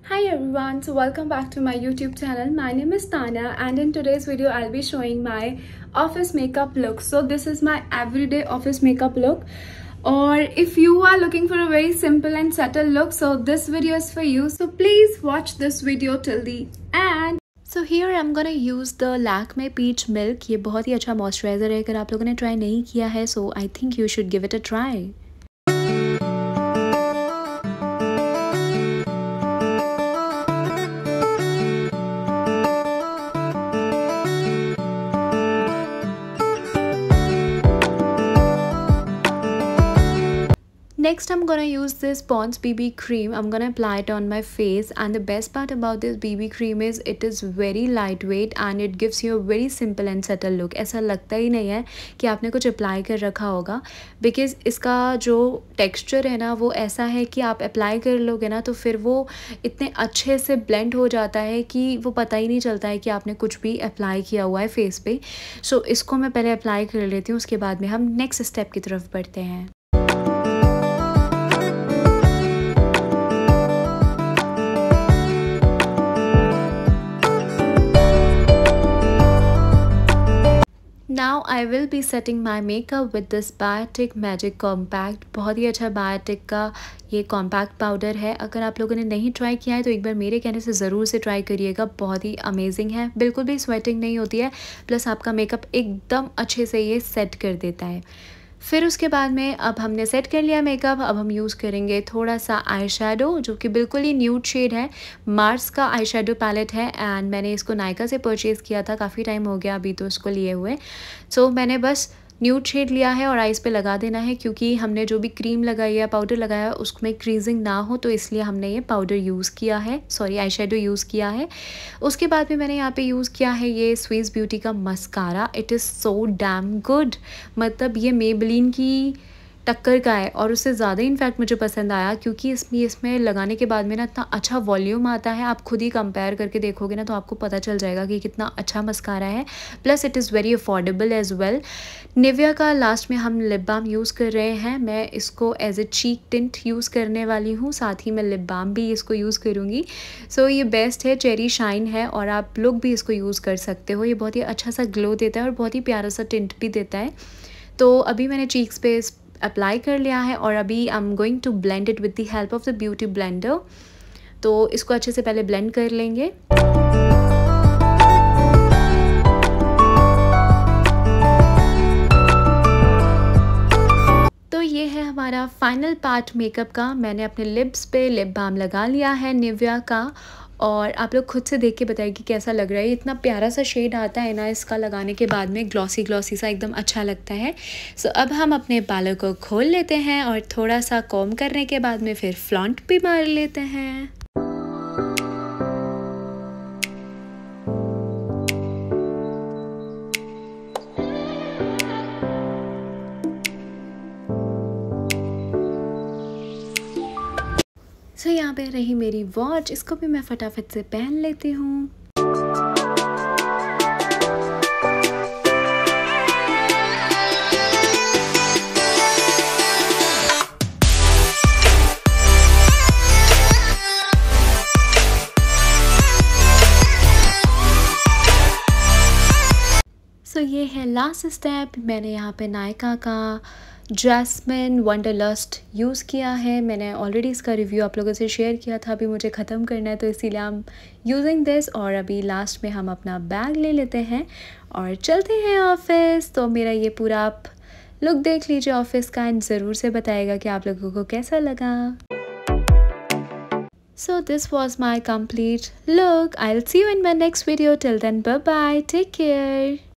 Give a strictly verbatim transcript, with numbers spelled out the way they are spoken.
Hi everyone, so welcome back to my YouTube channel. My name is Tanya and in today's video I'll be showing my office makeup look. So this is my everyday office makeup look. Or if you are looking for a very simple and subtle look, so this video is for you. So please watch this video till the end. So here I'm gonna use the Lakme Peach Milk. ये बहुत ही अच्छा moisturiser है. अगर आप लोगों ने try नहीं किया है, so I think you should give it a try. Next I'm gonna use this Pond's B B cream. I'm gonna apply it on my face, and the best part about this B B cream is it is very lightweight and it gives you a very simple and subtle look. ऐसा लगता ही नहीं है कि आपने कुछ apply कर रखा होगा, बिकॉज इसका जो टेक्सचर है ना वो ऐसा है कि आप अप्लाई कर लोगे ना तो फिर वो इतने अच्छे से ब्लेंड हो जाता है कि वो पता ही नहीं चलता है कि आपने कुछ भी अप्लाई किया हुआ है फेस पे. सो so, इसको मैं पहले अप्लाई कर लेती हूँ, उसके बाद में हम नेक्स्ट स्टेप की तरफ बढ़ते हैं. Now I will be setting my makeup with this Biotic Magic Compact. बहुत ही अच्छा Biotic का ये कॉम्पैक्ट पाउडर है. अगर आप लोगों ने नहीं ट्राई किया है तो एक बार मेरे कहने से ज़रूर से ट्राई करिएगा. बहुत ही अमेजिंग है, बिल्कुल भी स्वेटिंग नहीं होती है, प्लस आपका मेकअप एकदम अच्छे से ये सेट कर देता है. फिर उसके बाद में अब हमने सेट कर लिया मेकअप. अब हम यूज़ करेंगे थोड़ा सा आई शेडो, जो कि बिल्कुल ही न्यूड शेड है. मार्स का आई शेडो पैलेट है एंड मैंने इसको नायका से परचेज़ किया था. काफ़ी टाइम हो गया अभी तो इसको लिए हुए. सो so, मैंने बस न्यूड शेड लिया है और आइज़ पे लगा देना है, क्योंकि हमने जो भी क्रीम लगाई है, पाउडर लगाया है, उसमें क्रीजिंग ना हो, तो इसलिए हमने ये पाउडर यूज़ किया है, सॉरी आई शेडो यूज़ किया है. उसके बाद में मैंने यहाँ पे यूज़ किया है ये स्विस ब्यूटी का mascara. It is so damn good. मतलब ये मेबेलिन की टक्कर का है और उससे ज़्यादा इनफैक्ट मुझे पसंद आया, क्योंकि इसमें इसमें लगाने के बाद में ना इतना अच्छा वॉल्यूम आता है. आप खुद ही कंपेयर करके देखोगे ना तो आपको पता चल जाएगा कि कितना अच्छा मस्कारा है. Plus it is very affordable as well. Nivea का लास्ट में हम लिप बाम यूज़ कर रहे हैं. मैं इसको as a cheek tint use करने वाली हूँ, साथ ही मैं लिप बाम भी इसको यूज़ करूँगी. सो so, ये बेस्ट है, चेरी शाइन है और आप लोग भी इसको यूज़ कर सकते हो. ये बहुत ही अच्छा सा ग्लो देता है और बहुत ही प्यारा सा टिंट भी देता है. तो अभी मैंने चीक्स पे अप्लाई कर लिया है और अभी I am going to blend it with the help of the beauty blender. तो इसको अच्छे से पहले ब्लेंड कर लेंगे. तो ये है हमारा फाइनल पार्ट मेकअप का. मैंने अपने लिप्स पे लिप बाम लगा लिया है निविया का, और आप लोग खुद से देख के बताइए कि कैसा लग रहा है. इतना प्यारा सा शेड आता है ना इसका लगाने के बाद में, ग्लॉसी ग्लॉसी सा एकदम अच्छा लगता है. सो so, अब हम अपने बालों को खोल लेते हैं और थोड़ा सा कॉम करने के बाद में फिर फ्लॉन्ट भी मार लेते हैं. सो so, यहाँ पे रही मेरी वॉच, इसको भी मैं फटाफट से पहन लेती हूँ. सो so, ये है लास्ट स्टेप. मैंने यहाँ पे नायका का जैस्मिन वंडरलस्ट यूज़ किया है. मैंने ऑलरेडी इसका रिव्यू आप लोगों से शेयर किया था. अभी मुझे ख़त्म करना है तो इसीलिए हम यूजिंग दिस. और अभी लास्ट में हम अपना बैग ले लेते हैं और चलते हैं ऑफिस. तो मेरा ये पूरा आप लुक देख लीजिए ऑफिस का एंड ज़रूर से बताइएगा कि आप लोगों को कैसा लगा. So this was my complete look. I'll see you in my next video. Till then, bye bye. Take care.